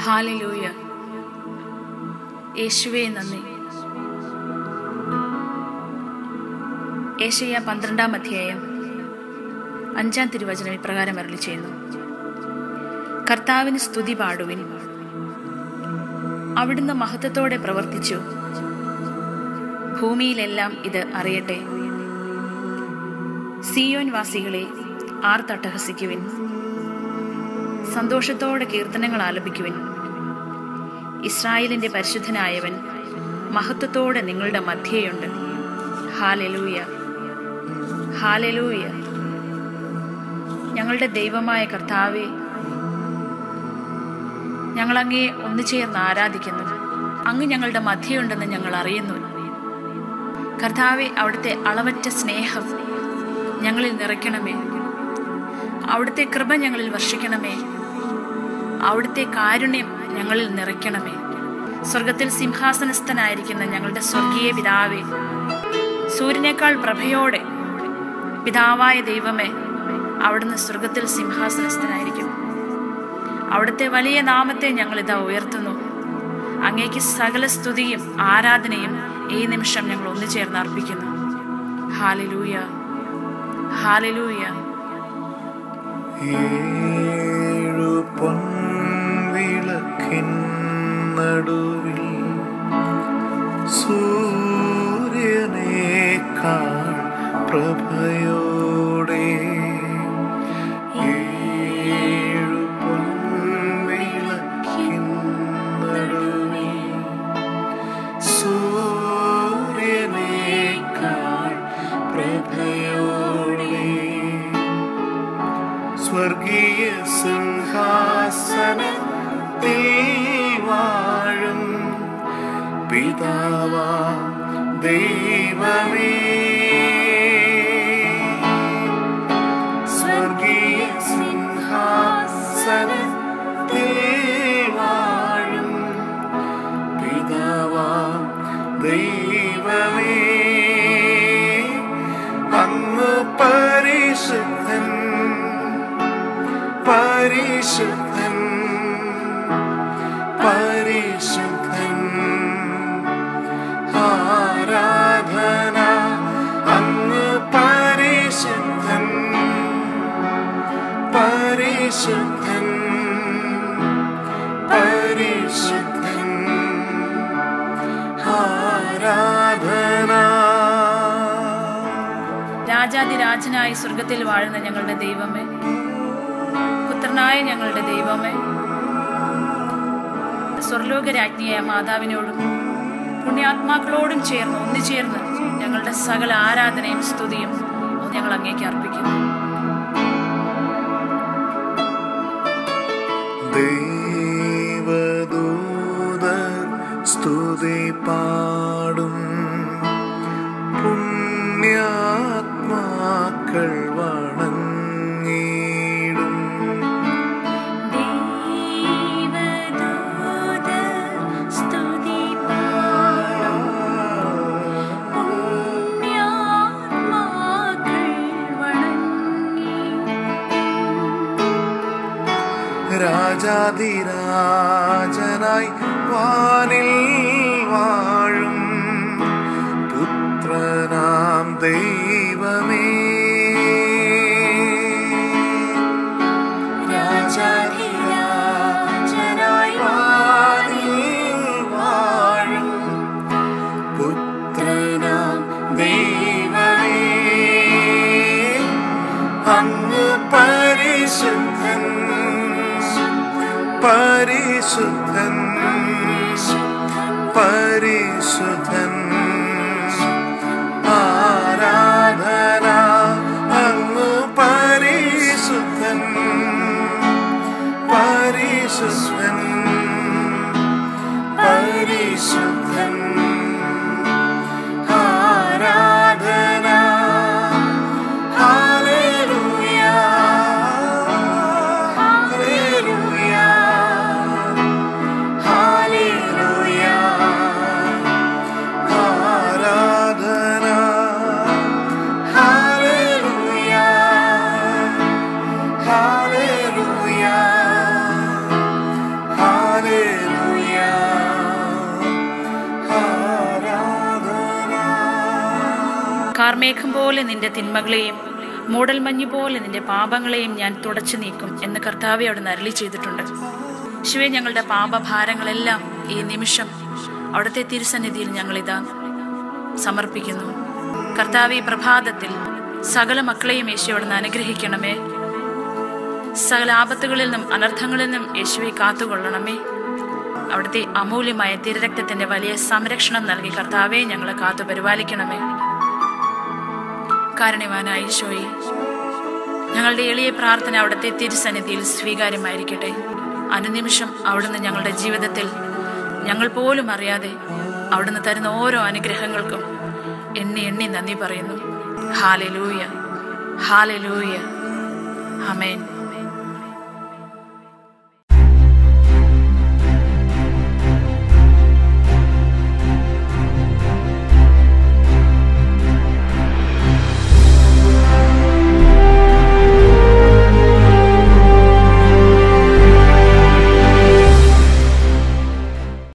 Hallelujah. യേശുവേ നന്ദി. യെശയ്യാ 12-ാം അധ്യായം 5-ാം തിരുവചനം ഇപ്രകാരം അരുളിച്ചെയ്യുന്നു: കർത്താവിന് സ്തുതി പാടുവിൻ, അവിടുന്ന് മഹത്വത്തോടെ പ്രവർത്തിച്ചു, ഭൂമിയിലെല്ലാം ഇത് അറിയട്ടെ. സിയോൻ വാസികളെ ആർത്തട്ടഹസിക്കുവിൻ, സന്തോഷത്തോടെ കീർത്തനങ്ങൾ ആലപിക്കുവിൻ. ഇസ്രായേലിന്റെ പരിശുദ്ധനായവൻ മഹത്വത്തോടെ നിങ്ങളുടെ മധ്യേയുണ്ട്. Hallelujah, hallelujah. ഞങ്ങളുടെ ദൈവമായ കർത്താവേ, ഞങ്ങൾ അങ്ങയെ ഒന്നുചേർന്ന് ആരാധിക്കുന്നു. അങ്ങ് ഞങ്ങളുടെ മധ്യയുണ്ടെന്ന് ഞങ്ങൾ അറിയുന്നു. കർത്താവെ, അവിടുത്തെ അളവറ്റ സ്നേഹം ഞങ്ങളിൽ നിറയ്ക്കണമേ. അവിടുത്തെ കൃപ ഞങ്ങളിൽ വർഷിക്കണമേ. അവിടുത്തെ കാരുണ്യം ഞങ്ങളിൽ നിറയ്ക്കണമേ. സ്വർഗത്തിൽ സിംഹാസനസ്ഥനായിരിക്കുന്ന ഞങ്ങളുടെ സ്വർഗീയ പിതാവേ, സൂര്യനേക്കാൾ പ്രഭയോടെ പിതാവായ ദൈവമേ, അവിടുന്ന് സ്വർഗത്തിൽ സിംഹാസനസ്ഥനായിരിക്കും. അവിടുത്തെ വലിയ നാമത്തെ ഞങ്ങളിതാ ഉയർത്തുന്നു. അങ്ങേക്ക് സകല സ്തുതിയും ആരാധനയും ഈ നിമിഷം ഞങ്ങൾ ഒന്നു ചേർന്ന് അർപ്പിക്കുന്നു. ഹല്ലേലൂയ, ഹല്ലേലൂയ. ഏഴു പൊൻവിളക്കിൻ നടുവിൽ സൂര്യനേക്കാൾ പ്രഭയോടെ, ഏഴു പൊൻവിളക്കിൻ നടുവിൽ സൂര്യനേക്കാൾ പ്രഭയോടെ, സ്വർഗീയ സിംഹാസനത്തിൽ വാഴും പിതാവാ ദൈവമേ, സ്വർഗീയ സിംഹാസനത്തിൽ വാഴും പിതാവാ ദൈവമേ, അങ്ങ് പരിശുദ്ധൻ, പരിശുദ്ധൻ, പരിശുദ്ധൻ. ആരാധന, അങ്ങ് പരിശുദ്ധൻ, പരിശുദ്ധൻ, പരിശുദ്ധൻ. ആരാധന. രാജാതിരാജനായി സ്വർഗത്തിൽ വാഴുന്ന ഞങ്ങളുടെ ദൈവമേ, പുത്രനായ ഞങ്ങളുടെ ദൈവമേ, സ്വർലോകരാജ്ഞിയായ മാതാവിനോടും പുണ്യാത്മാക്കളോടും ചേർന്ന് ഒന്നുചേർന്ന് ഞങ്ങളുടെ സകല ആരാധനയും സ്തുതിയും ഞങ്ങൾ അങ്ങേക്ക് അർപ്പിക്കുന്നു. ദൈവദൂതർ സ്തുതി പാടും, പുണ്യാത്മാക്കൾ വണങ്ങിടും. രാജാതിരാജനായി വാനിൽ വാഴും പുത്രനാം ദൈവമേ, രാജാതിരാജനായി വാനിൽ വാഴും പുത്രനാം ദൈവമേ, അങ്ങ് പരിശുദ്ധൻ, പരിശുദ്ധൻ, പരിശുദ്ധൻ. ആരാധന, അങ്ങ് പരിശുദ്ധൻ, പരിശുദ്ധൻ, പരിശുദ്ധൻ. ആരാധന. ഹല്ലേലൂയ, ഹല്ലേലൂയ, ഹല്ലേലൂയ. ആരാധന. ഹല്ലേലൂയ, ഹല്ലേലൂയ, ഹല്ലേലൂയ. കാർമേഘം പോലെ നിന്റെ തിന്മകളെയും മൂടൽമഞ്ഞു പോലെ നിന്റെ പാപങ്ങളെയും ഞാൻ തുടച്ചു നീക്കും എന്ന് കർത്താവെ അവിടുന്ന് അരുളി ചെയ്തിട്ടുണ്ട്. യേശുവേ, ഞങ്ങളുടെ പാപഭാരങ്ങളെല്ലാം ഈ നിമിഷം അവിടുത്തെ തിരുസന്നിധിയിൽ ഞങ്ങളിതാ സമർപ്പിക്കുന്നു. കർത്താവെ, പ്രഭാതത്തിൽ സകല മക്കളെയും യേശു അവിടുന്ന് അനുഗ്രഹിക്കണമേ. സകല ആപത്തുകളിൽ നിന്നും അനർത്ഥങ്ങളിൽ നിന്നും യേശുവെ കാത്തുകൊള്ളണമേ. അവിടുത്തെ അമൂല്യമായ തിരുരക്തത്തിന്റെ വലിയ സംരക്ഷണം നൽകി കർത്താവെ ഞങ്ങളെ കാത്തു പരിപാലിക്കണമേ. കാരുണ്യവാനായ ഈശോയെ, ഞങ്ങളുടെ എളിയ പ്രാർത്ഥന അവിടുത്തെ തിരുസന്നിധിയിൽ സ്വീകാര്യമായിരിക്കട്ടെ. അനുനിമിഷം അവിടുന്ന് ഞങ്ങളുടെ ജീവിതത്തിൽ ഞങ്ങൾ പോലും അറിയാതെ അവിടുന്ന് തരുന്ന ഓരോ അനുഗ്രഹങ്ങൾക്കും എണ്ണി എണ്ണി നന്ദി പറയുന്നു. ഹല്ലേലൂയ, ഹല്ലേലൂയ, ആമേൻ.